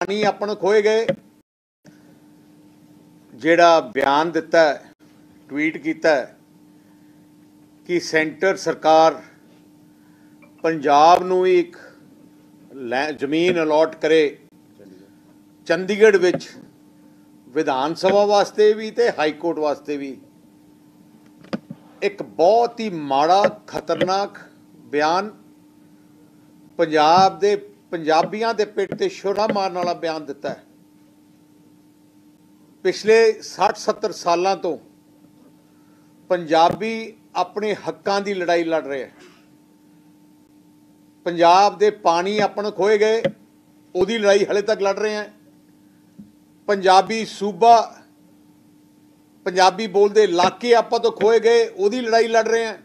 पानी अपन खोए गए जेड़ा बयान दिता है, ट्वीट किया कि सेंटर सरकार पंजाब नूं एक जमीन अलॉट करे चंडीगढ़ विच विधान सभा वास्ते भी ते हाई कोर्ट वास्ते भी। एक बहुत ही माड़ा खतरनाक बयान, पंजाब दे पंजाबियों के पिट ते छुरा मारन वाला बयान दिता है। पिछले 60-70 सालों तो पंजाबी अपने हकों की लड़ाई लड़ रहे हैं। पंजाब दे पानी अपन खोए गए, उहदी लड़ाई हले तक लड़ रहे हैं। पंजाबी सूबा, पंजाबी बोलते इलाके आपां तो खोए गए, उहदी लड़ाई लड़ रहे हैं।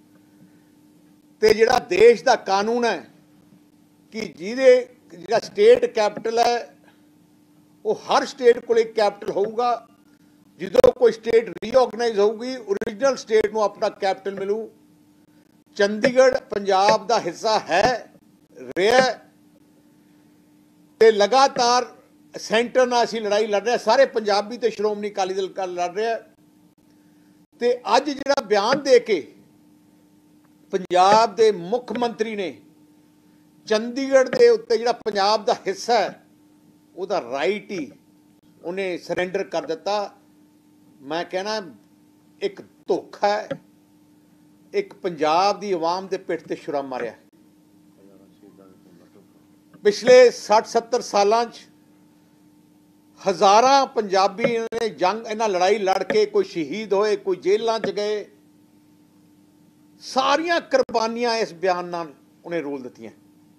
ते जिहड़ा देश का कानून है कि जिहड़ा स्टेट कैपिटल है वो हर स्टेट को एक कैपिटल होगा। जो कोई स्टेट रीऑर्गेनाइज होगी ओरिजिनल स्टेट को अपना कैपिटल मिलू। चंडीगढ़ पंजाब का हिस्सा है रहा ते लगातार सेंटर नाल असीं लड़ाई लड़ रहे हैं। सारे पंजाबी ते श्रोमणी अकाली दल लड़ रहे हैं। ते अज जिहड़ा बयान दे के पंजाब के मुख मंत्री ने चंडीगढ़ के उत्ते जिहड़ा पंजाब का हिस्सा है उसका राइट ही उन्हें सरेंडर कर दिता। मैं कहना एक धोखा है, एक पंजाब की आवाम के पिठ ते छुरा मारिया। पिछले 60-70 सालों हज़ारां पंजाबी ने जंग इन्हां लड़ाई लड़ के कोई शहीद होए, कोई जेलों च गए। सारियां कुर्बानियां इस बयान नाल उन्हें रोल दित्तियां।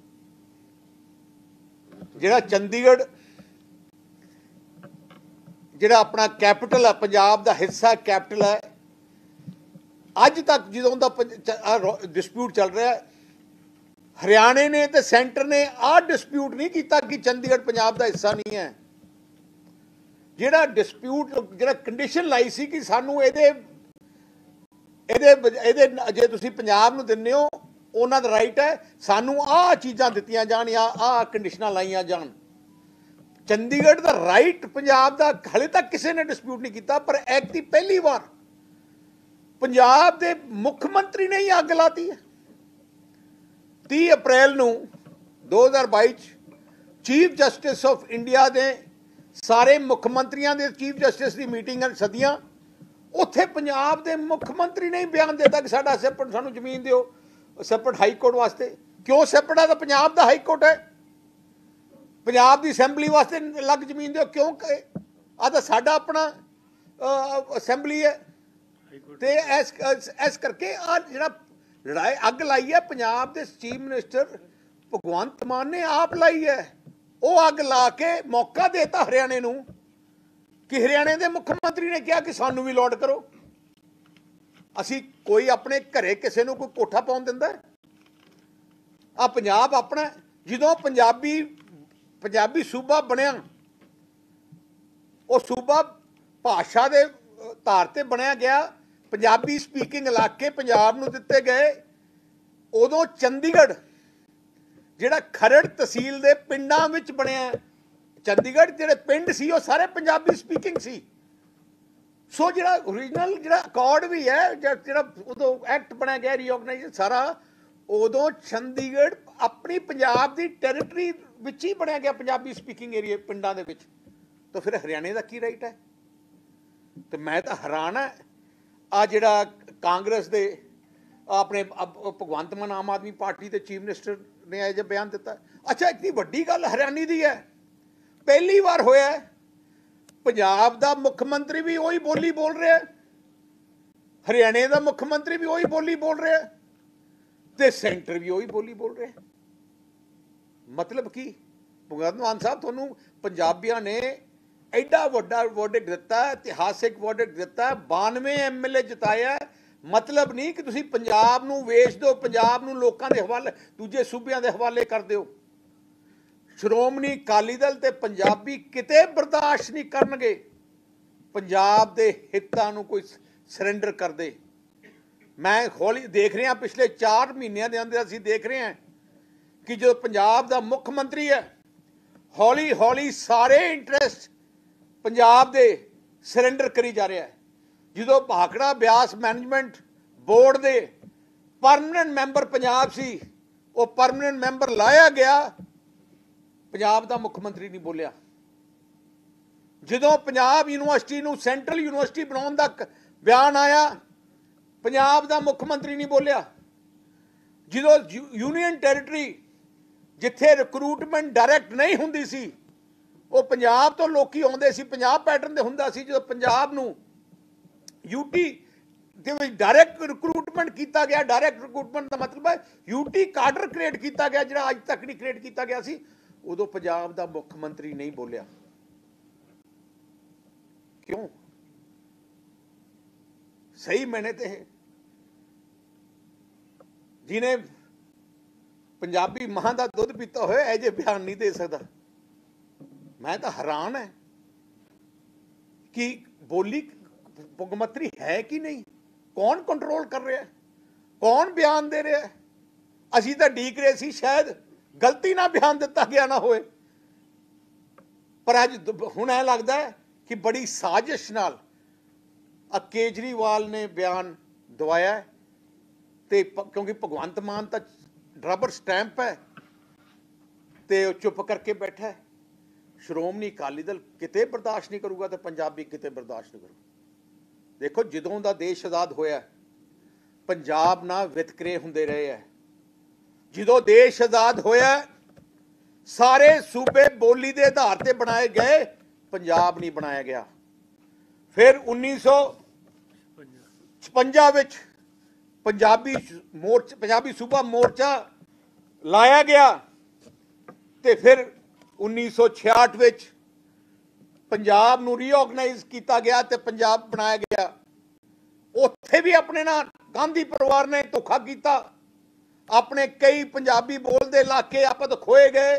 जिहड़ा चंडीगढ़ जिहड़ा अपना कैपिटल है, पंजाब का हिस्सा कैपिटल है, अज तक जो डिस्प्यूट चल रहा है, हरियाणे ने तो सेंटर ने आ डिस्प्यूट नहीं किया कि चंडीगढ़ पंजाब का हिस्सा नहीं है। जिहड़ा डिस्प्यूट जिहड़ा कंडीशन लाई सी कि सानू जे तुसीं पंजाब नूं दिंदे हो उन्हां दा राइट है, सानू आ चीज़ां दित्तियां जाण या आ कंडीशनां लाइयां जाण। चंडीगढ़ का राइट पंजाब का हले तक किसी ने डिस्प्यूट नहीं किया, पर एक दी पहली बार पंजाब के मुख मंत्री ने ही अग लाती है। 30 अप्रैल नूं 2022 चीफ जस्टिस ऑफ इंडिया ने सारे मुख मंत्रियों के चीफ जस्टिस की मीटिंग सदियां, उत्थे पंजाब के मुख मंत्री ने ही बयान देता कि साडा सैपरेट सानू जमीन दिओ, सैपरेट हाई कोर्ट वास्ते। क्यों सैपरेट है? तो पंजाब का हाई कोर्ट है, पंजाब की असैंबली वास्ते अलग जमीन दिओ। क्यों? आ तो साडा अपना असैंबली है। ते इस करके आ जिहड़ा लड़ाई अग लाई है पंजाब के चीफ मिनिस्टर भगवंत मान ने आप लाई है। वो अग ला के मौका देता हरियाणे नूं कि हरियाणे के मुख्यमंत्री ने कहा कि सानू भी अलॉट करो। असी कोई अपने घरे किसी को कोई कोठा पाउण दिंदा है? आ पंजाब अपना जो पंजाबी सूबा बनया, वो सूबा भाषा के धार ते बनया गया। पंजाबी स्पीकिंग इलाके पंजाब नूं दिते गए। उदों चंडीगढ़ जिहड़ा खरड़ तहसील के पिंडां विच बनया, चंडीगढ़ जिहड़े पिंड सी वो सारे पंजाबी स्पीकिंग सी। सो जिहड़ा ओरिजिनल जिहड़ा अकॉर्ड भी है, जिहड़ा उदों एक्ट बनया गया रीऑर्गेनाइजेशन सारा, उदों चंडीगढ़ अपनी पंजाब की टैरेटरी विच ही बनया गया, पंजाबी स्पीकिंग एरिया पिंडां दे विच। तो फिर हरियाणे का की राइट है? तो मैं तो हैरान है। आ जिहड़ा कांग्रेस दे अपने भगवंत मान आम आदमी पार्टी के चीफ मिनिस्टर ने यह बयान दिता। अच्छा, इतनी वड्डी गल हरियाणे की है, पहली बार होया पंजाब का मुख्यमंत्री भी वही बोली बोल रहा है, हरियाणे का मुख्यमंत्री भी वही बोली बोल रहा है, ते सेंटर भी वही बोली बोल रहा है। मतलब कि भगवंत मान साहब तुहानू पंजाबियों ने एडा वड्डा वर्डिक्ट दिता, इतिहासिक वर्डिक्ट दिता, 92 MLA जिताया। मतलब नहीं कि तुसीं पंजाब नूं वेच दो, पंजाब नूं लोकां दे हवाले दूजे सूबियां दे हवाले कर दिओ। श्रोमणी अकाली दल ते पंजाबी किते बर्दाश्त नहीं करनगे पंजाब दे हितां नूं कोई सरेंडर कर दे। मैं हौली देख रहा पिछले 4 महीनों के अंदर असीं देख रहे हैं कि जो पंजाब का मुख्य मंत्री है ਹੌਲੀ ਹੌਲੀ ਸਾਰੇ ਇੰਟਰਸਟ ਪੰਜਾਬ ਦੇ ਸਰੈਂਡਰ ਕਰੀ ਜਾ ਰਿਹਾ ਹੈ। ਜਦੋਂ ਭਾਖੜਾ ਬਿਆਸ ਮੈਨੇਜਮੈਂਟ ਬੋਰਡ ਦੇ ਪਰਮਨੈਂਟ ਮੈਂਬਰ ਪੰਜਾਬ ਸੀ, ਉਹ ਪਰਮਨੈਂਟ ਮੈਂਬਰ ਲਾਇਆ ਗਿਆ, ਪੰਜਾਬ ਦਾ ਮੁੱਖ ਮੰਤਰੀ ਨਹੀਂ ਬੋਲਿਆ। ਜਦੋਂ ਪੰਜਾਬ ਯੂਨੀਵਰਸਿਟੀ ਨੂੰ ਸੈਂਟਰਲ ਯੂਨੀਵਰਸਿਟੀ ਬਣਾਉਣ ਦਾ ਬਿਆਨ ਆਇਆ, ਪੰਜਾਬ ਦਾ ਮੁੱਖ ਮੰਤਰੀ ਨਹੀਂ ਬੋਲਿਆ। ਜਦੋਂ ਯੂਨੀਅਨ ਟੈਰੀਟਰੀ ਜਿੱਥੇ ਰਿਕਰੂਟਮੈਂਟ ਡਾਇਰੈਕਟ ਨਹੀਂ ਹੁੰਦੀ ਸੀ, ਉਹ ਪੰਜਾਬ ਤੋਂ ਲੋਕੀ ਆਉਂਦੇ ਸੀ, ਪੰਜਾਬ ਪੈਟਰਨ ਦੇ ਹੁੰਦਾ ਸੀ। ਜਦੋਂ ਪੰਜਾਬ ਨੂੰ ਯੂਟੀ ਦੇ ਵਿੱਚ ਡਾਇਰੈਕਟ ਰਿਕਰੂਟਮੈਂਟ ਕੀਤਾ ਗਿਆ, ਡਾਇਰੈਕਟ ਰਿਕਰੂਟਮੈਂਟ ਦਾ ਮਤਲਬ ਹੈ ਯੂਟੀ ਕਾਡਰ ਕ੍ਰੀਏਟ ਕੀਤਾ ਗਿਆ, ਜਿਹੜਾ ਅੱਜ ਤੱਕ ਨਹੀਂ ਕ੍ਰੀਏਟ ਕੀਤਾ ਗਿਆ ਸੀ, ਉਦੋਂ ਪੰਜਾਬ ਦਾ ਮੁੱਖ ਮੰਤਰੀ ਨਹੀਂ ਬੋਲਿਆ। ਕਿਉਂ? ਸਹੀ ਮੈਨੇ ਤੇ ਜਿਹਨੇ ਪੰਜਾਬੀ ਮਾਂ ਦਾ ਦੁੱਧ ਪੀਤਾ ਹੋਇਆ ਇਹ ਜੇ ਬਿਆਨ ਨਹੀਂ ਦੇ ਸਕਦਾ। ਮੈਂ ਤਾਂ ਹੈਰਾਨ ਹੈ ਕਿ ਬੋਲੀ ਮੁੱਖਮੰਤਰੀ ਹੈ ਕਿ ਨਹੀਂ, ਕੌਣ ਕੰਟਰੋਲ ਕਰ ਰਿਹਾ, ਕੌਣ ਬਿਆਨ ਦੇ ਰਿਹਾ। ਅਸੀਂ ਤਾਂ ਡੀਕ ਰਹੇ ਸੀ ਸ਼ਾਇਦ ਗਲਤੀ ਨਾਲ ਬਿਆਨ ਦਿੱਤਾ ਗਿਆ ਨਾ ਹੋਏ, ਪਰ ਅੱਜ ਹੁਣ ਇਹ ਲੱਗਦਾ ਹੈ ਕਿ ਬੜੀ ਸਾਜ਼ਿਸ਼ ਨਾਲ ਕੇਜਰੀਵਾਲ ਨੇ ਬਿਆਨ ਦਵਾਇਆ। ਤੇ ਕਿਉਂਕਿ ਭਗਵੰਤ ਮਾਨ ਤਾਂ ਰਬਰ ਸਟੈਂਪ ਹੈ ਤੇ ਉਹ ਚੁੱਪ ਕਰਕੇ ਬੈਠਾ ਹੈ। ਸ਼੍ਰੋਮਣੀ ਅਕਾਲੀ ਦਲ ਕਿਤੇ ਬਰਦਾਸ਼ਤ ਨਹੀਂ ਕਰੂਗਾ ਤੇ ਪੰਜਾਬੀ ਕਿਤੇ ਬਰਦਾਸ਼ਤ ਨਹੀਂ ਕਰੂਗਾ। ਦੇਖੋ, ਜਦੋਂ ਦਾ ਦੇਸ਼ ਆਜ਼ਾਦ ਹੋਇਆ ਪੰਜਾਬ ਨਾਲ ਵਿਤਕਰੇ ਹੁੰਦੇ ਰਹੇ ਹੈ। ਜਦੋਂ ਦੇਸ਼ ਆਜ਼ਾਦ ਹੋਇਆ ਸਾਰੇ ਸੂਬੇ ਬੋਲੀ ਦੇ ਆਧਾਰ ਤੇ ਬਣਾਏ ਗਏ, ਪੰਜਾਬ ਨਹੀਂ ਬਣਾਇਆ ਗਿਆ। ਫਿਰ 1956 ਵਿੱਚ ਪੰਜਾਬੀ ਸੂਬਾ ਮੋਰਚਾ ਲਾਇਆ ਗਿਆ ਤੇ ਫਿਰ 1966 ਵਿੱਚ ਪੰਜਾਬ ਨੂੰ ਰੀਆਰਗਨਾਈਜ਼ ਕੀਤਾ ਗਿਆ ਤੇ ਪੰਜਾਬ ਬਣਾਇਆ ਗਿਆ। ਉੱਥੇ ਵੀ ਆਪਣੇ ਨਾਲ ਗਾਂਧੀ ਪਰਿਵਾਰ ਨੇ ਧੋਖਾ ਕੀਤਾ। ਆਪਣੇ ਕਈ ਪੰਜਾਬੀ ਬੋਲਦੇ ਇਲਾਕੇ ਆਪਾਂ ਤਾਂ ਖੋਏ ਗਏ।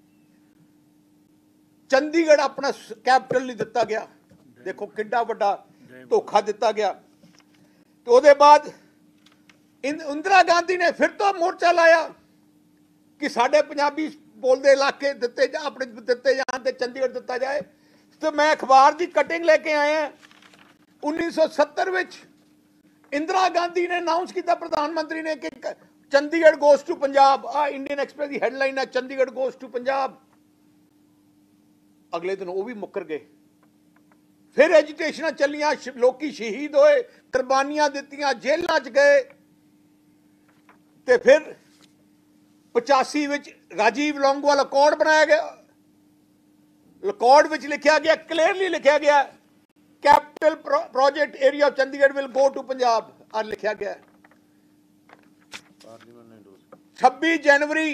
ਚੰਡੀਗੜ੍ਹ ਆਪਣਾ ਕੈਪੀਟਲ ਨਹੀਂ ਦਿੱਤਾ ਗਿਆ। ਦੇਖੋ ਕਿੰਨਾ ਵੱਡਾ ਧੋਖਾ ਦਿੱਤਾ ਗਿਆ। ਤੇ ਉਹਦੇ ਬਾਅਦ ਇੰਦਰਾ ਗਾਂਧੀ ਨੇ ਫਿਰ ਤੋਂ ਮੋਰਚਾ ਲਾਇਆ ਕਿ ਸਾਡੇ ਪੰਜਾਬੀ ਬੋਲਦੇ ਇਲਾਕੇ ਦਿੱਤੇ ਜਾਣ ਤੇ ਚੰਡੀਗੜ੍ਹ ਦਿੱਤਾ ਜਾਏ। ਤੇ ਮੈਂ ਅਖਬਾਰ ਦੀ ਕਟਿੰਗ ਲੈ ਕੇ ਆਇਆ। 1970 ਵਿੱਚ ਇੰਦਰਾ ਗਾਂਧੀ ਨੇ ਅਨਾਉਂਸ ਕੀਤਾ, ਪ੍ਰਧਾਨ ਮੰਤਰੀ ਨੇ, ਕਿ ਚੰਡੀਗੜ੍ਹ ਗੋਜ਼ ਟੂ ਪੰਜਾਬ। ਆ ਇੰਡੀਅਨ ਐਕਸਪ੍ਰੈਸ ਦੀ ਹੈਡਲਾਈਨ ਹੈ, ਚੰਡੀਗੜ੍ਹ ਗੋਜ਼ ਟੂ ਪੰਜਾਬ। ਅਗਲੇ ਦਿਨ ਉਹ ਵੀ ਮੁੱਕਰ ਗਏ। ਫਿਰ ਐਜੀਟੇਸ਼ਨਾਂ ਚੱਲੀਆਂ, ਲੋਕੀ ਸ਼ਹੀਦ ਹੋਏ, ਕੁਰਬਾਨੀਆਂ ਦਿੱਤੀਆਂ, ਜੇਲ੍ਹਾਂ 'ਚ ਗਏ। ਤੇ ਫਿਰ 85 ਵਿੱਚ ਰਾਜੀਵ ਲੌਂਗੋਵਾਲ ਅਕੋਰਡ ਬਣਾਇਆ ਗਿਆ। ਅਕੋਰਡ ਵਿੱਚ ਲਿਖਿਆ ਗਿਆ, ਕਲੀਅਰਲੀ ਲਿਖਿਆ ਗਿਆ, capital project area of Chandigarh will go to Punjab. ਆ ਲਿਖਿਆ ਗਿਆ। 26 ਜਨਵਰੀ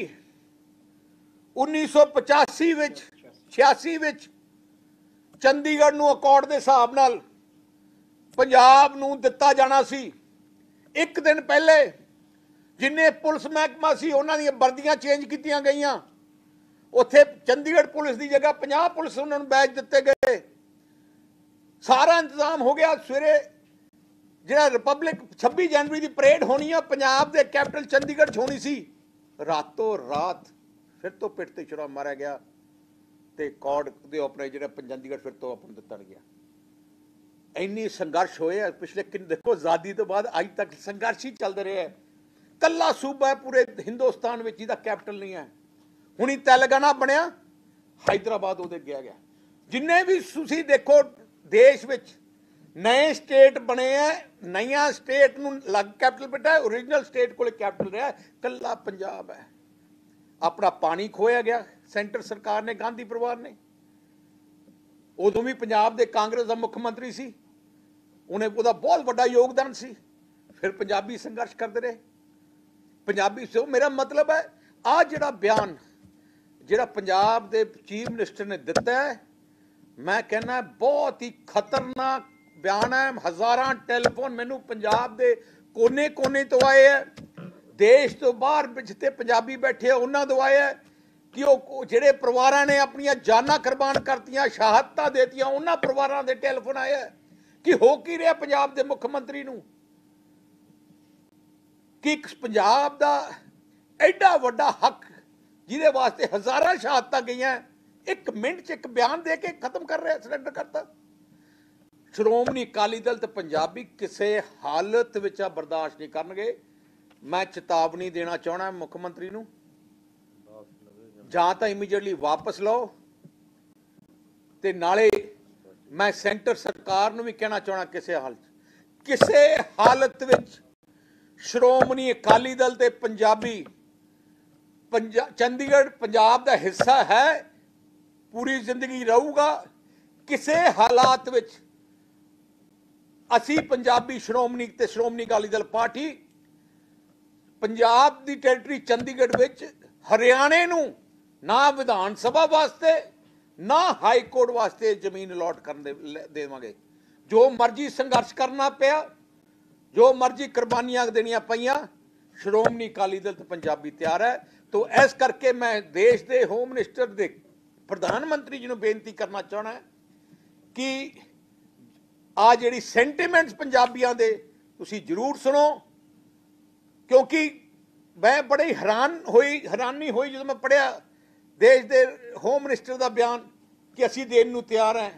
1985 ਵਿੱਚ 86 ਵਿੱਚ ਚੰਡੀਗੜ੍ਹ ਨੂੰ ਅਕੋਰਡ ਦੇ ਹਿਸਾਬ ਨਾਲ ਪੰਜਾਬ ਨੂੰ ਦਿੱਤਾ ਜਾਣਾ ਸੀ। ਇੱਕ ਦਿਨ ਪਹਿਲੇ ਜਿੰਨੇ ਪੁਲਿਸ ਮਹਿਕਮਾ ਸੀ ਉਹਨਾਂ ਦੀਆਂ ਵਰਦੀਆਂ ਚੇਂਜ ਕੀਤੀਆਂ ਗਈਆਂ। ਉੱਥੇ ਚੰਡੀਗੜ੍ਹ ਪੁਲਿਸ ਦੀ ਜਗ੍ਹਾ 50 ਪੁਲਿਸ ਉਹਨਾਂ ਨੂੰ ਬੈਚ ਦਿੱਤੇ ਗਏ। ਸਾਰਾ ਇੰਤਜ਼ਾਮ ਹੋ ਗਿਆ। ਸਵੇਰੇ ਜਿਹੜਾ ਰਿਪਬਲਿਕ 26 ਜਨਵਰੀ ਦੀ ਪਰੇਡ ਹੋਣੀ ਆ ਪੰਜਾਬ ਦੇ ਕੈਪੀਟਲ ਚੰਡੀਗੜ੍ਹ 'ਚ ਹੋਣੀ ਸੀ, ਰਾਤੋਂ ਰਾਤ ਫਿਰ ਤੋਂ ਪਿੱਠ ਤੇ ਛੁਰਾ ਮਾਰਿਆ ਗਿਆ ਤੇ ਅਕੋਰਡ ਦੇ ਆਪਣੇ ਜਿਹੜਾ ਚੰਡੀਗੜ੍ਹ ਫਿਰ ਤੋਂ ਆਪਣ ਦਿੱਤਾ ਗਿਆ। ਇੰਨੀ ਸੰਘਰਸ਼ ਹੋਏ ਪਿਛਲੇ ਦੇਖੋ ਆਜ਼ਾਦੀ ਤੋਂ ਬਾਅਦ ਅੱਜ ਤੱਕ ਸੰਘਰਸ਼ ਹੀ ਚੱਲਦੇ ਰਹੇ। ਕੱਲਾ ਸੂਬਾ ਹੈ ਪੂਰੇ ਹਿੰਦੁਸਤਾਨ ਵਿੱਚ ਜਿਹਦਾ ਕੈਪੀਟਲ ਨਹੀਂ ਹੈ। ਹੁਣੀ ਤੇਲੰਗਾਨਾ ਬਣਿਆ, ਹੈਦਰਾਬਾਦ ਉਹਦੇ ਗਿਆ। ਜਿੰਨੇ ਵੀ ਤੁਸੀਂ ਦੇਖੋ ਦੇਸ਼ ਵਿੱਚ ਨਏ ਸਟੇਟ ਬਣੇ ਆ, ਨਈਆਂ ਸਟੇਟ ਨੂੰ ਅਲੱਗ ਕੈਪੀਟਲ ਬਿਠਾ, ਓਰੀਜਨਲ ਸਟੇਟ ਕੋਲ ਕੈਪੀਟਲ ਰਿਹਾ ਕੱਲਾ ਪੰਜਾਬ ਹੈ। ਆਪਣਾ ਪਾਣੀ ਖੋਇਆ ਗਿਆ ਸੈਂਟਰ ਸਰਕਾਰ ਨੇ, ਗਾਂਧੀ ਪਰਿਵਾਰ ਨੇ। ਉਦੋਂ ਵੀ ਪੰਜਾਬ ਦੇ ਕਾਂਗਰਸ ਦਾ ਮੁੱਖ ਮੰਤਰੀ ਸੀ, ਉਹਦਾ ਬਹੁਤ ਵੱਡਾ ਯੋਗਦਾਨ ਸੀ। ਫਿਰ ਪੰਜਾਬੀ ਸੰਘਰਸ਼ ਕਰਦੇ ਰਹੇ। ਪੰਜਾਬੀ ਸੋ ਮੇਰਾ ਮਤਲਬ ਹੈ ਆ ਜਿਹੜਾ ਬਿਆਨ ਜਿਹੜਾ ਪੰਜਾਬ ਦੇ ਚੀਫ ਮਿਨਿਸਟਰ ਨੇ ਦਿੱਤਾ ਹੈ, ਮੈਂ ਕਹਿੰਦਾ ਬਹੁਤ ਹੀ ਖਤਰਨਾਕ ਬਿਆਨ ਹੈ। ਹਜ਼ਾਰਾਂ ਟੈਲੀਫੋਨ ਮੈਨੂੰ ਪੰਜਾਬ ਦੇ ਕੋਨੇ ਤੋਂ ਆਏ ਹੈ, ਦੇਸ਼ ਤੋਂ ਬਾਹਰ ਜਿੱਥੇ ਪੰਜਾਬੀ ਬੈਠੇ ਆ ਉਹਨਾਂ ਤੋਂ ਆਏ ਹੈ ਕਿ ਉਹ ਜਿਹੜੇ ਪਰਿਵਾਰਾਂ ਨੇ ਆਪਣੀਆਂ ਜਾਨਾਂ ਕੁਰਬਾਨ ਕਰਤੀਆਂ, ਸ਼ਹਾਦਤਾਂ ਦੇਤੀਆਂ, ਉਹਨਾਂ ਪਰਿਵਾਰਾਂ ਦੇ ਟੈਲੀਫੋਨ ਆਏ ਹੈ ਕਿ ਹੋ ਕੀ ਰਿਹਾ ਪੰਜਾਬ ਦੇ ਮੁੱਖ ਮੰਤਰੀ ਨੂੰ, ਕਿ ਪੰਜਾਬ ਦਾ ਐਡਾ ਵੱਡਾ ਹੱਕ ਜਿਹਦੇ ਵਾਸਤੇ ਹਜ਼ਾਰਾਂ ਸ਼ਹਾਦਤਾਂ ਗਈਆਂ, एक मिनट च एक बयान दे के खत्म कर रहे, सरेंडर करता। श्रोमणी अकाली दल ते पंजाबी किसी हालत विच बर्दाश्त नहीं करनगे। मैं चेतावनी देना चाहना मुख्यमंत्री नूं, जां तां इमीडिएटली वापस लो, ते नाले मैं सेंटर सरकार नूं भी कहना चाहना किसी हालत विच श्रोमणी अकाली दल ते पंजाबी चंडीगढ़ पंजाब का हिस्सा है, पूरी जिंदगी रहूगा। किसी हालात विच असी पंजाबी श्रोमणी ते श्रोमणी अकाली दल पार्टी पंजाब की टैरिटरी चंडीगढ़ विच हरियाणे नूं ना विधान सभा वास्ते ना हाई कोर्ट वास्ते जमीन अलॉट कर देवांगे। जो मर्जी संघर्ष करना पिया, जो मर्जी कुर्बानियां देनियां पईयां, श्रोमणी अकाली दल ते पंजाबी तैयार है। तो इस करके मैं देश के होम मिनिस्टर दे प्रधानमंत्री जी नूं बेनती करना चाहना कि आ जिहड़ी सेंटीमेंट्स पंजाबियों दे तुसीं जरूर सुनो, क्योंकि मैं बड़ी हैरानी हुई जो मैं पढ़िया देश के होम मिनिस्टर का बयान कि असीं देण नूं तैयार हैं।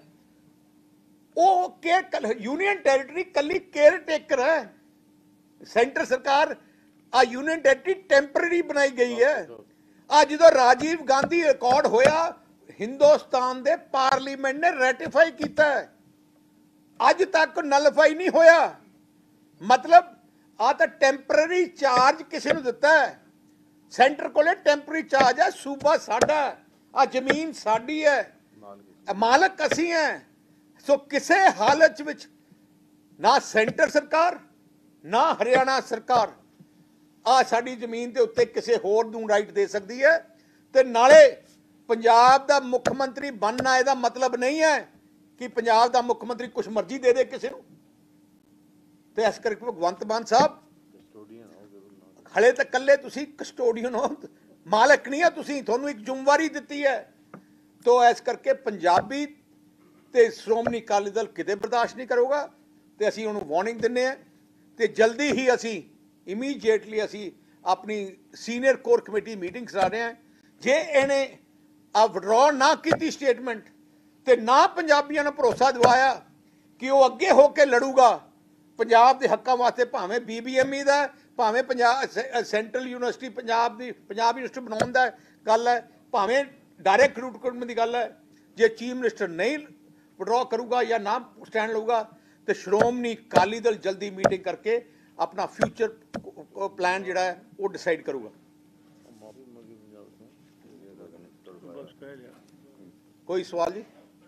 वो यूनियन टैरिटरी कली केयर टेकर है, सेंटर सरकार आ यूनियन टैरिटरी टैंपररी बनाई गई है। आज जो राजीव गांधी रिकॉर्ड होया हिंदुस्तान दे पार्लीमेंट ने रेटिफाई किया है, अज तक नलफाई नहीं होया। मतलब आ तो टैंपररी चार्ज किसी ने दिता है, सेंटर को टैंपररी चार्ज है, सूबा साडा है, आ जमीन साडी है, मालक असी हैं। सो किसी हालत विच ना सेंटर सरकार ना हरियाणा सरकार आ साडी जमीन के उत्ते किसी होर नूं राइट दे सकती है। ते नाले पंजाब दा मुख्यमंत्री बनना इहदा मतलब नहीं है कि पंजाब दा मुख्यमंत्री कुछ मर्जी दे दे किसी नूं। ते इस करके भगवंत मान साहब हले तो कल्ले तुसीं कस्टोडियन हो, मालक नहीं है तुसीं, तुहानूं एक जिम्मेवारी दित्ती है। तो इस करके पंजाबी ते श्रोमणी अकाली दल किते बर्दाश्त नहीं करूगा, ते असीं उहनूं वार्निंग दिंदे हैं। ते जल्दी ही असीं इमीजिएटली असीं अपनी सीनियर कोर कमेटी मीटिंग करा रहे हैं। जे इन्हें विड्रॉ ना की स्टेटमेंट ते ना पंजाबियों ने भरोसा दिवाया कि वह अगे होकर लड़ूगा पंजाब के हकों वास्ते, भावें BBME का, भावें पंजाब सेंट्रल यूनिवर्सिटी पंजाब की पंजाब यूनिवर्सिटी बनाने का गल है, भावें डायरैक्ट रिक्रूटमेंट की गल है। जे चीफ मिनिस्टर नहीं विड्रॉ करूगा या ना स्टैंड लूगा तो श्रोमणी अकाली दल जल्दी मीटिंग करके अपना फ्यूचर प्लान जिहड़ा है वो डिसाइड करूगा। कोई सवाल जी?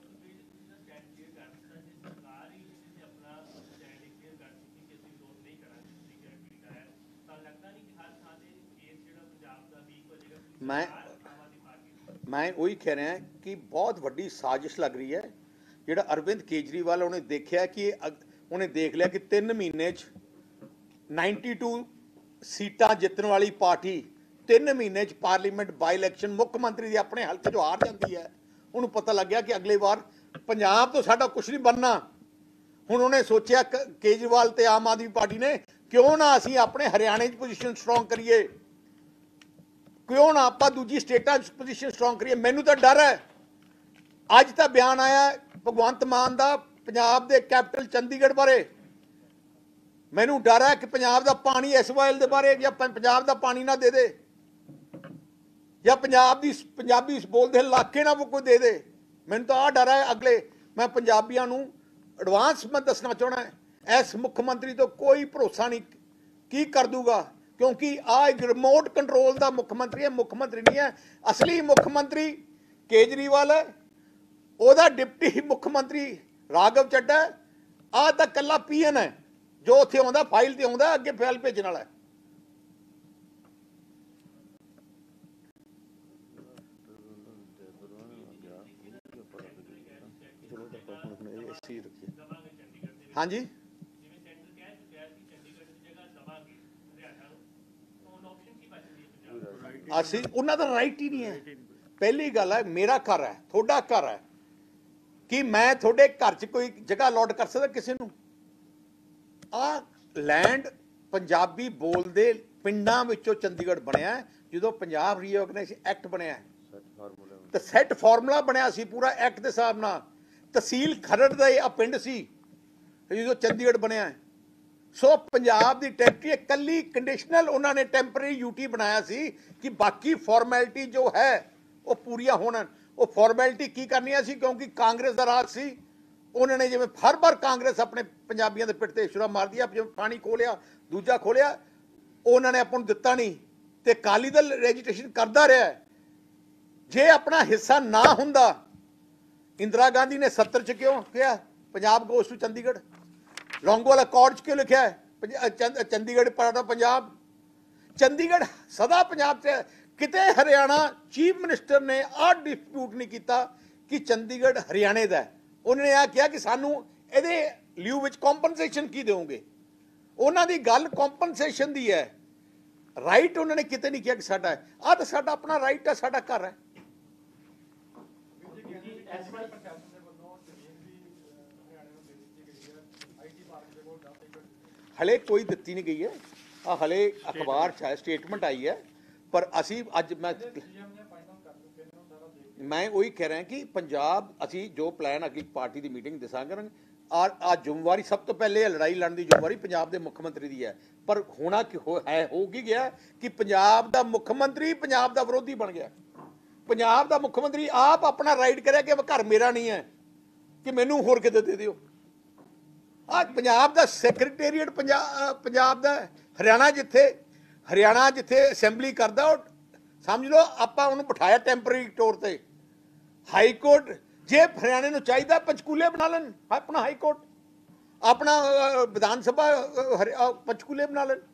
मैं वही कह रहा कि बहुत वड्डी साजिश लग रही है। जिहड़ा अरविंद केजरीवाल उन्हें देखा कि उन्हें देख लिया कि 3 महीने 92 सीटां जितने वाली पार्टी 3 महीने पार्लीमेंट बाई इलैक्शन मुख्यमंत्री की अपने हल्के जो हार जाती है, उन्होंने पता लग गया कि अगली बार पंजाब तो साडा कुछ नहीं बनना। हुण उन्हें सोचा केजरीवाल ते आम आदमी पार्टी ने क्यों ना असीं अपने हरियाणे पोजीशन स्ट्रोंग करिए, क्यों ना आप दूजी स्टेटां पोजीशन स्ट्रोंग करिए। मैनू तो डर है, अज तो बयान आया भगवंत मान का पंजाब के कैपिटल चंडीगढ़ बारे, मैनू डर है कि पंजाब का पानी SYL के बारे या पंजाब का पानी ना दे दे, या पंजाब की पंजाबी बोलते इलाके ना वो कोई दे दे। मैनू तो आ डर है। अगले मैं पंजाबियों नूं एडवांस में दसना चाहना है, इस मुख्यमंत्री तो कोई भरोसा नहीं की कर दूगा, क्योंकि आ एक रिमोट कंट्रोल का मुख्यमंत्री है, मुख्यमंत्री नहीं है। असली मुख्यमंत्री केजरीवाल है, ओदा डिप्टी मुख्यमंत्री राघव चड्डा है, आ तो कला PN है जो उत्थे आउंदा फाइल ते आउंदा, अगे फाइल भेजण वाला है। हाँ जी, असी उन्हां दा राइट ही नहीं है। पहली गल है मेरा घर है, थोड़ा घर है, कि मैं थोड़े घर च कोई जगह अलॉट कर सकदा किसी नूं? आ लैंड पंजाबी बोलते पिंडां विचों चंडीगढ़ बनया जो पंजाब रीऑर्गेनाइजेशन एक्ट बनया, ਤੇ ਸੈੱਟ ਫਾਰਮੂਲਾ ਬਣਿਆ ਸੀ ਪੂਰਾ ਐਕਟ ਦੇ ਹਿਸਾਬ ਨਾਲ। ਤਹਿਸੀਲ ਖਰੜ ਦਾ ਇਹ ਪਿੰਡ ਸੀ ਜਦੋਂ ਚੰਡੀਗੜ੍ਹ ਬਣਿਆ। ਸੋ ਪੰਜਾਬ ਦੀ ਟੈਰੀਟਰੀ ਇਕੱਲੀ ਕੰਡੀਸ਼ਨਲ ਉਹਨਾਂ ਨੇ ਟੈਂਪਰੇਰੀ ਯੂਟੀ ਬਣਾਇਆ ਸੀ ਕਿ ਬਾਕੀ ਫਾਰਮੈਲਿਟੀ ਜੋ ਹੈ ਉਹ ਪੂਰੀਆਂ ਹੋਣ। ਉਹ ਫਾਰਮੈਲਿਟੀ ਕੀ ਕਰਨੀਆਂ ਸੀ, ਕਿਉਂਕਿ ਕਾਂਗਰਸ ਦਾ ਰਾਜ ਸੀ। ਉਹਨਾਂ ਨੇ ਜਿਵੇਂ ਹਰ ਵਾਰ ਕਾਂਗਰਸ ਆਪਣੇ ਪੰਜਾਬੀਆਂ ਦੇ ਪਿੱਠ ਤੇ ਛੁਰਾ ਮਾਰਦੀ ਆ, ਜਿਵੇਂ ਪਾਣੀ ਖੋਲਿਆ ਦੂਜਾ ਖੋਲਿਆ, ਉਹਨਾਂ ਨੇ ਆਪਾਂ ਨੂੰ ਦਿੱਤਾ ਨਹੀਂ ਤੇ ਅਕਾਲੀ ਦਲ ਰੈਜੀਟੇਸ਼ਨ ਕਰਦਾ ਰਿਹਾ। ਜੇ ਆਪਣਾ ਹਿੱਸਾ ਨਾ ਹੁੰਦਾ, ਇੰਦਰਾ ਗਾਂਧੀ ਨੇ 70 ਚ ਕਿਉਂ ਕਿਹਾ Punjab goes to Chandigarh? Longowal accord ਚ ਕਿਉਂ ਲਿਖਿਆ ਚੰਡੀਗੜ੍ਹ ਪਾਰਟ ਆਫ ਪੰਜਾਬ? ਚੰਡੀਗੜ੍ਹ ਸਦਾ ਪੰਜਾਬ ਚ। ਕਿਤੇ ਹਰਿਆਣਾ ਚੀਫ ਮਿਨਿਸਟਰ ਨੇ ਆਹ ਡਿਸਪਿਊਟ ਨਹੀਂ ਕੀਤਾ ਕਿ ਚੰਡੀਗੜ੍ਹ ਹਰਿਆਣੇ ਦਾ। ਉਹਨਾਂ ਨੇ ਇਹ ਕਿਹਾ ਕਿ ਸਾਨੂੰ ਇਹਦੇ ਲਿਊ ਵਿੱਚ ਕੰਪਨਸੇਸ਼ਨ ਕੀ ਦੇਵੋਗੇ। ਉਹਨਾਂ ਦੀ ਗੱਲ ਕੰਪਨਸੇਸ਼ਨ ਦੀ ਹੈ, ਰਾਈਟ ਉਹਨਾਂ ਨੇ ਕਿਤੇ ਨਹੀਂ ਕਿਹਾ ਕਿ ਸਾਡਾ ਹੈ। ਆਹ ਤਾਂ ਸਾਡਾ ਆਪਣਾ ਰਾਈਟ ਹੈ, ਸਾਡਾ ਘਰ ਹੈ। ਹਲੇ ਕੋਈ ਦਿੱਤੀ ਨਹੀਂ ਗਈ ਹੈ, ਆ ਹਲੇ ਅਖਬਾਰ 'ਚ ਹੈ, ਸਟੇਟਮੈਂਟ ਆਈ ਹੈ। ਪਰ ਅਸੀਂ ਅੱਜ ਮੈਂ ਉਹੀ ਕਹਿ ਰਿਹਾ ਕਿ ਪੰਜਾਬ ਅਸੀਂ ਜੋ ਪਲਾਨ ਅਗਲੀ ਪਾਰਟੀ ਦੀ ਮੀਟਿੰਗ ਦੱਸਾਂਗੇ। ਔਰ ਆ ਜ਼ਿੰਮੇਵਾਰੀ ਸਭ ਤੋਂ ਪਹਿਲੇ ਲੜਾਈ ਲੜਨ ਦੀ ਜ਼ਿੰਮੇਵਾਰੀ ਪੰਜਾਬ ਦੇ ਮੁੱਖ ਮੰਤਰੀ ਦੀ ਹੈ। ਪਰ ਹੋਣਾ ਹੋ ਕੀ ਗਿਆ ਕਿ ਪੰਜਾਬ ਦਾ ਮੁੱਖ ਮੰਤਰੀ ਪੰਜਾਬ ਦਾ ਵਿਰੋਧੀ ਬਣ ਗਿਆ। ਪੰਜਾਬ ਦਾ ਮੁੱਖ ਮੰਤਰੀ ਆਪ ਆਪਣਾ ਰਾਈਟ ਕਰਿਆ ਕਿ ਘਰ ਮੇਰਾ ਨਹੀਂ ਹੈ, ਕਿ ਮੈਨੂੰ ਹੋਰ ਕਿਤੇ ਦੇ ਦਿਓ। ਆ ਪੰਜਾਬ ਦਾ ਸੈਕਟਰੀਏਟ ਪੰਜਾਬ ਦਾ ਹਰਿਆਣਾ ਜਿੱਥੇ ਅਸੈਂਬਲੀ ਕਰਦਾ, ਉਹ ਸਮਝ ਲਓ ਆਪਾਂ ਉਹਨੂੰ ਬਿਠਾਇਆ ਟੈਂਪਰੇਰੀ ਤੌਰ ਤੇ। ਹਾਈ ਕੋਰਟ ਜੇ ਹਰਿਆਣੇ ਨੂੰ ਚਾਹੀਦਾ ਪੰਚਕੂਲੇ ਬਣਾ ਲੈਣ, ਆਪਣਾ ਹਾਈ ਕੋਰਟ, ਆਪਣਾ ਵਿਧਾਨ ਸਭਾ ਪੰਚਕੂਲੇ ਬਣਾ ਲੈਣ।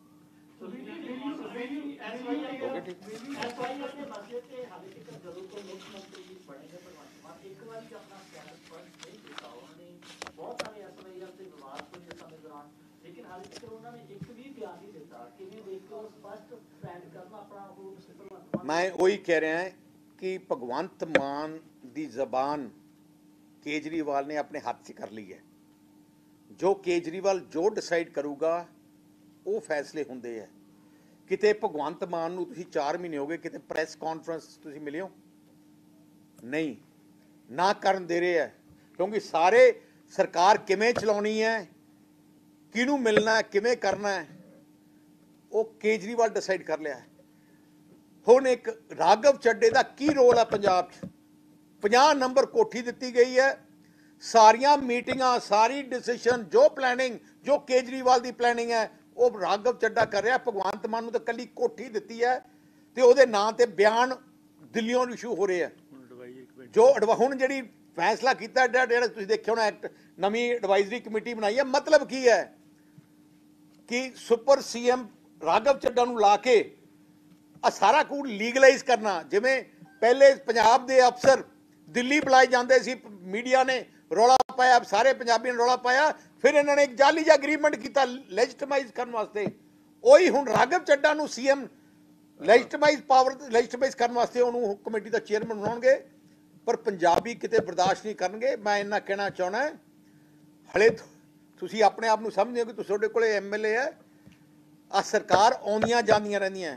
मैं वही कह रहा है कि भगवंत मान की जबान केजरीवाल ने अपने हाथ से कर ली है। जो केजरीवाल जो डिसाइड करूगा वो फैसले होंगे है। किते भगवंत मान नूं तुसीं 4 महीने हो गए, किते प्रैस कॉन्फ्रेंस तुसीं मिले हो नहीं, ना करन दे रहे है। क्योंकि सारे सरकार किवें चलाउणी है, किहनूं मिलना है, किवें करना है, वो केजरीवाल डिसाइड कर लिया है। हुण एक राघव चड्डे का की रोल है पंजाब 50 नंबर कोठी दी गई है। सारिया मीटिंगां, सारी डिसीजन, जो प्लैनिंग, जो केजरीवाल की प्लैनिंग है वो राघव चड्डा कर रहा। भगवंत मान नूं तां कल्ली कोठी दी है ते उहदे नां ते बयान दिल्लियों इशू हो रहे हैं। जो हुण जिहड़ी फैसला कीता जिहड़ा तुसीं देखिआ होणा एक्ट, नवीं एडवाइजरी कमेटी बनाई है, मतलब की है कि सुपर सीएम राघव चड्डा नूं ला के आ सारा कुछ लीगलाइज करना। जिवें पहले पंजाब के अफसर दिल्ली बुलाए जाते सी, मीडिया ने रौला पाया, सारे पंजाबियों ने रौला पाया, फिर इन्होंने एक जाली जिहा एग्रीमेंट किया लैजिटिमाइज करने वास्ते। उही हुण राघव चड्डा नूं सीएम लैजिटिमाइज करने वास्ते उन्होंने कमेटी का चेयरमैन बनाउणगे। पर पंजाबी किते बर्दाश्त नहीं करनगे। मैं इन्ना कहना चाहना हले तुसीं अपने आप नूं समझदे हो कि तुहाडे कोले MLA है, आ सरकार आउंदियां जांदियां रहिंदियां।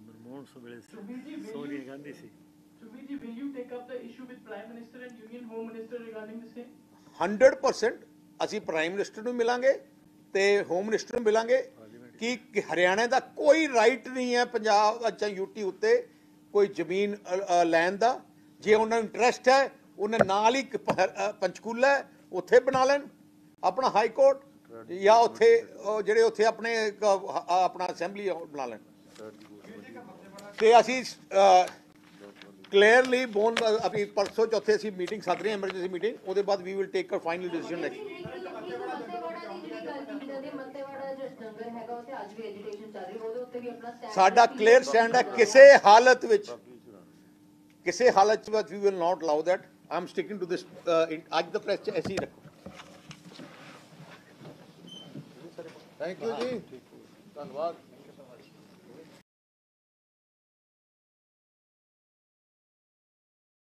Sonia Gandhi si. Subir ji, will you take up the issue with Prime Minister and Union Home Minister regarding the same? 100% ਅਸੀਂ ਪ੍ਰਾਈਮ ਮਿਨਿਸਟਰ ਨੂੰ ਮਿਲਾਂਗੇ ਤੇ ਹੋਮ ਮਿਨਿਸਟਰ ਨੂੰ ਮਿਲਾਂਗੇ ਕਿ ਹਰਿਆਣਾ ਦਾ ਕੋਈ ਰਾਈਟ ਨਹੀਂ ਹੈ ਪੰਜਾਬ ਜਾਂ ਯੂਟੀ ਉੱਤੇ ਕੋਈ ਜ਼ਮੀਨ ਲੈਣ ਦਾ। ਜੇ ਉਹਨਾਂ ਨੂੰ ਇੰਟਰਸਟ ਹੈ ਉਹਨਾਂ ਨਾਲ ਹੀ ਪੰਚਕੂਲਾ ਉੱਥੇ ਬਣਾ ਲੈਣ ਆਪਣਾ ਹਾਈ ਕੋਰਟ, ਜਾਂ ਉੱਥੇ ਜਿਹੜੇ ਉੱਥੇ ਆਪਣੇ ਆਪਣਾ ਅਸੈਂਬਲੀ ਬਣਾ ਲੈਣ। ਤੇ ਅਸੀਂ ਕਲੀਅਰਲੀ ਬੋਨ ਆਪਣੀ ਪਰਸੋਂ ਚੌਥੇ ਅਸੀਂ ਮੀਟਿੰਗ ਸੱਦ ਰਹੇ ਹਾਂ, ਐਮਰਜੈਂਸੀ ਮੀਟਿੰਗ। ਉਹਦੇ ਬਾਅਦ we will take a final decision next. ਸਾਡਾ ਕਲੀਅਰ ਸਟੈਂਡ ਹੈ, ਕਿਸੇ ਹਾਲਤ ਵਿੱਚ we will not allow that. I am sticking to this. ਅੱਜ ਦਾ ਪ੍ਰੈਸ ਚ ਐਸੀ ਰੱਖੋ। ਥੈਂਕ ਯੂ ਜੀ, ਧੰਨਵਾਦ।